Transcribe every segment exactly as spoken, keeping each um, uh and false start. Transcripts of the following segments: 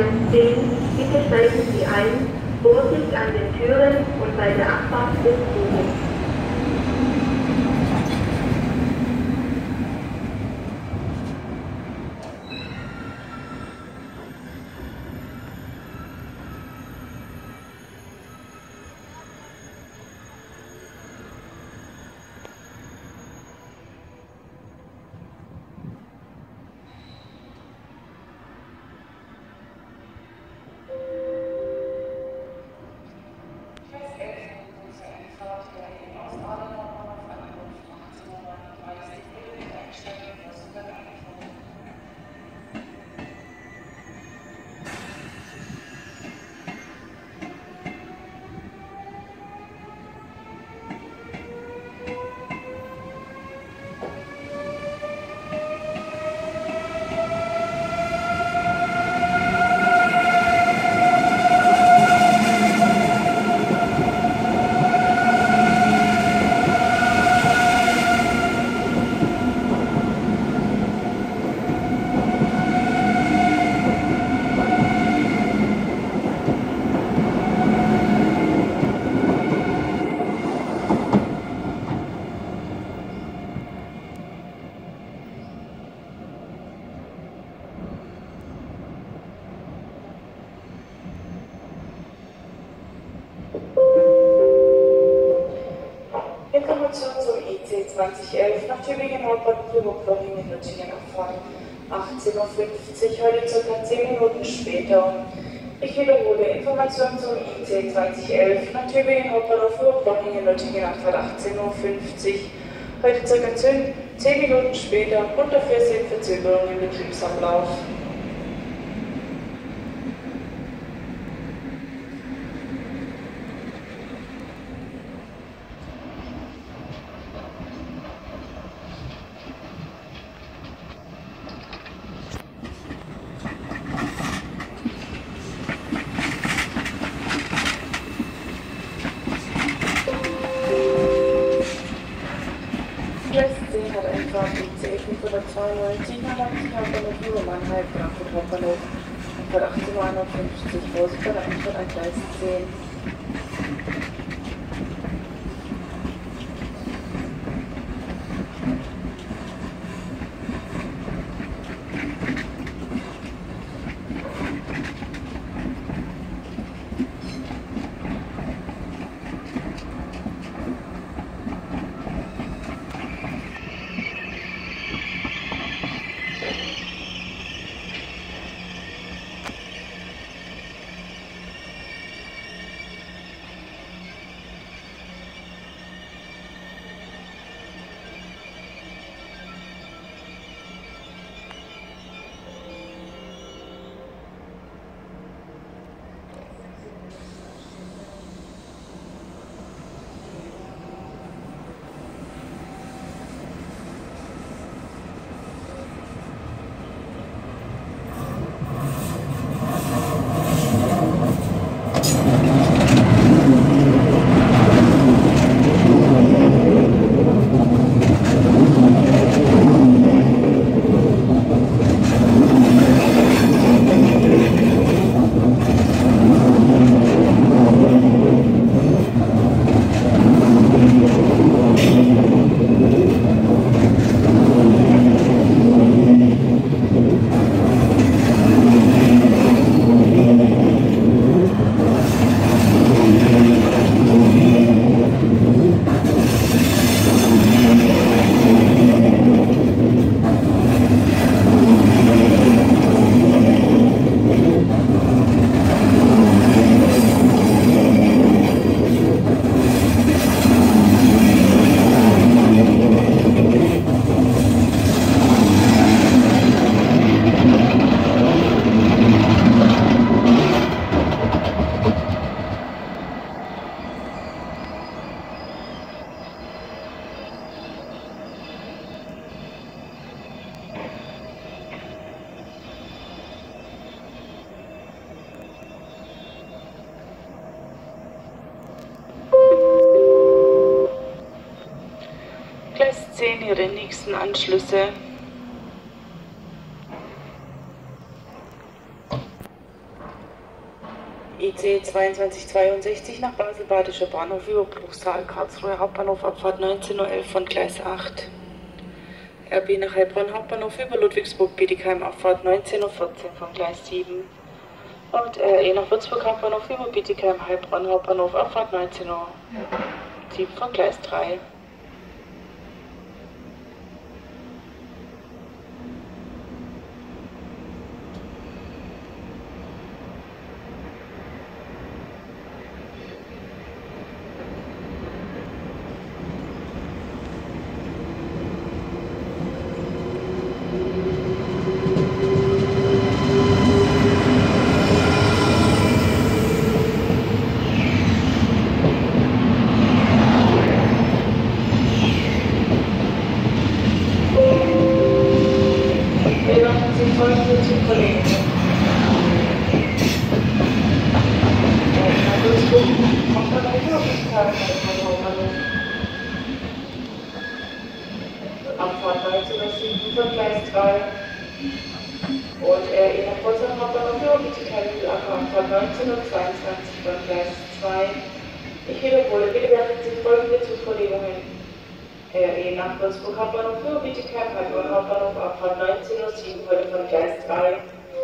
Gleis zehn, bitte steigen Sie ein, Vorsicht an den Türen und bei der Abfahrt des Zuges. Information zum I C zwanzig elf nach Tübingen Hauptbahnhof Fribourg-Flottingen, Lüttingen Abfahrt achtzehn Uhr fünfzig, heute ca. zehn Minuten später. Ich wiederhole, Information zum I C zwanzig elf nach Tübingen Hauptbahnhof Fribourg-Flottingen, Lüttingen Abfahrt achtzehn Uhr fünfzig, heute ca. zehn Minuten später, Grund dafür sind Verzögerungen im Betriebsablauf. Hat ein Fahrt I C fünfhundertzweiundneunzig nach Leipzig Hauptbahnhof Mannheim, Frankfurt Hauptbahnhof, Abfahrt achtzehn Uhr einundfünfzig, Vorsicht bei der Anfahrt an Gleis zehn. zehn ihre nächsten Anschlüsse. I C zweiundzwanzig zweiundsechzig nach Basel-Badischer Bahnhof über Bruchsal, Karlsruhe Hauptbahnhof, Abfahrt neunzehn Uhr elf von Gleis acht. R B nach Heilbronn Hauptbahnhof über Ludwigsburg-Bietigheim, Abfahrt neunzehn Uhr vierzehn von Gleis sieben. Und R E nach Würzburg Hauptbahnhof über Bietigheim, Heilbronn Hauptbahnhof, Abfahrt neunzehn Uhr sieben von Gleis drei. Abfahrt neunzehn Uhr sieben von Gleis drei. Und R E nach Potsdam Hauptbahnhof über Bietigheim, Abfahrt neunzehn Uhr zweiundzwanzig von Gleis zwei. Ich wiederhole, bitte beachten Sie folgende Zugverlegungen. R E nach Würzburg Hauptbahnhof über Bietigheim, Heilbronn Hauptbahnhof, Abfahrt neunzehn Uhr sieben heute von Gleis drei.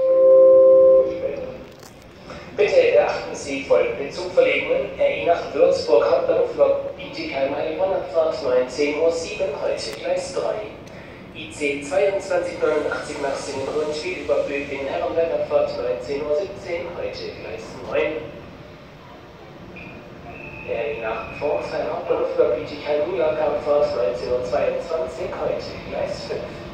Bitte beachten Sie folgende Zugverlegungen. R E nach Würzburg Hauptbahnhof über Bietigheim, Heilbronn, Abfahrt neunzehn Uhr sieben, heute Gleis drei. I C zweiundzwanzig neunundachtzig nach Singen-Rundspiel über Böblingen-Herrenberg, Abfahrt neunzehn Uhr siebzehn, heute Gleis neun. R E nach Pforzheim Hauptbahnhof über Bietigheim-Mühlacker, Abfahrt neunzehn Uhr zweiundzwanzig, heute Gleis fünf.